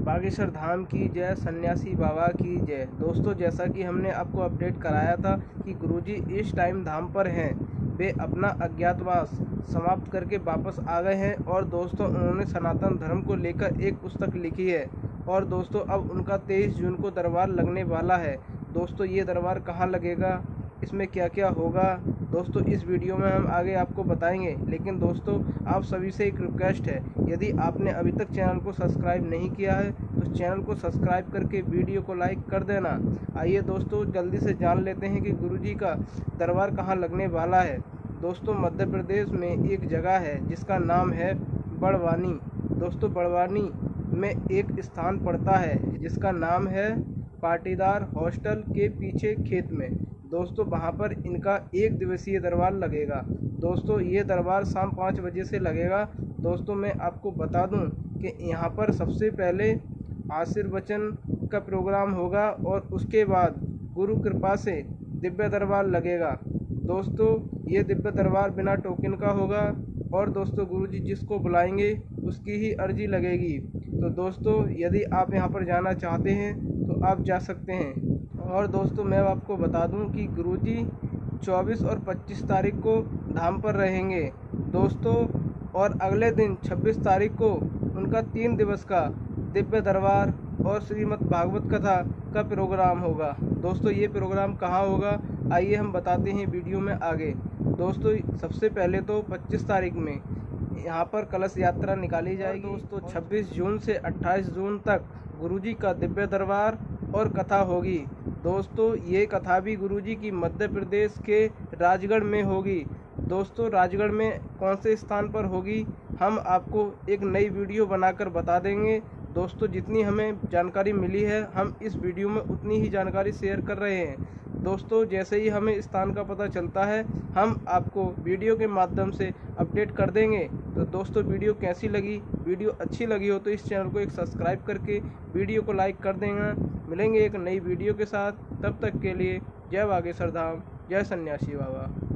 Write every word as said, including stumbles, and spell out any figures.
बागेश्वर धाम की जय, सन्यासी बाबा की जय। दोस्तों, जैसा कि हमने आपको अपडेट कराया था कि गुरुजी इस टाइम धाम पर हैं, वे अपना अज्ञातवास समाप्त करके वापस आ गए हैं और दोस्तों उन्होंने सनातन धर्म को लेकर एक पुस्तक लिखी है और दोस्तों अब उनका तेईस जून को दरबार लगने वाला है। दोस्तों, ये दरबार कहाँ लगेगा, इसमें क्या क्या होगा, दोस्तों इस वीडियो में हम आगे आपको बताएंगे। लेकिन दोस्तों, आप सभी से एक रिक्वेस्ट है, यदि आपने अभी तक चैनल को सब्सक्राइब नहीं किया है तो चैनल को सब्सक्राइब करके वीडियो को लाइक कर देना। आइए दोस्तों, जल्दी से जान लेते हैं कि गुरुजी का दरबार कहाँ लगने वाला है। दोस्तों, मध्य प्रदेश में एक जगह है जिसका नाम है बड़वानी। दोस्तों, बड़वानी में एक स्थान पड़ता है जिसका नाम है पाटीदार हॉस्टल के पीछे खेत में। दोस्तों, वहां पर इनका एक दिवसीय दरबार लगेगा। दोस्तों, ये दरबार शाम पाँच बजे से लगेगा। दोस्तों, मैं आपको बता दूं कि यहाँ पर सबसे पहले आशीर्वचन का प्रोग्राम होगा और उसके बाद गुरु कृपा से दिव्य दरबार लगेगा। दोस्तों, ये दिव्य दरबार बिना टोकन का होगा और दोस्तों गुरुजी जिसको बुलाएंगे उसकी ही अर्जी लगेगी। तो दोस्तों, यदि आप यहाँ पर जाना चाहते हैं तो आप जा सकते हैं। और दोस्तों, मैं आपको बता दूं कि गुरुजी चौबीस और पच्चीस तारीख को धाम पर रहेंगे दोस्तों, और अगले दिन छब्बीस तारीख को उनका तीन दिवस का दिव्य दरबार और श्रीमद् भागवत कथा का प्रोग्राम होगा। दोस्तों, ये प्रोग्राम कहाँ होगा, आइए हम बताते हैं वीडियो में आगे। दोस्तों, सबसे पहले तो पच्चीस तारीख में यहाँ पर कलश यात्रा निकाली जाएगी। दोस्तों, छब्बीस जून से अट्ठाईस जून तक गुरुजी का दिव्य दरबार और कथा होगी। दोस्तों, ये कथा भी गुरुजी की मध्य प्रदेश के राजगढ़ में होगी। दोस्तों, राजगढ़ में कौन से स्थान पर होगी हम आपको एक नई वीडियो बनाकर बता देंगे। दोस्तों, जितनी हमें जानकारी मिली है हम इस वीडियो में उतनी ही जानकारी शेयर कर रहे हैं। दोस्तों, जैसे ही हमें स्थान का पता चलता है हम आपको वीडियो के माध्यम से अपडेट कर देंगे। तो दोस्तों, वीडियो कैसी लगी, वीडियो अच्छी लगी हो तो इस चैनल को एक सब्सक्राइब करके वीडियो को लाइक कर देना। मिलेंगे एक नई वीडियो के साथ, तब तक के लिए जय बागेश्वर धाम, जय सन्यासी बाबा।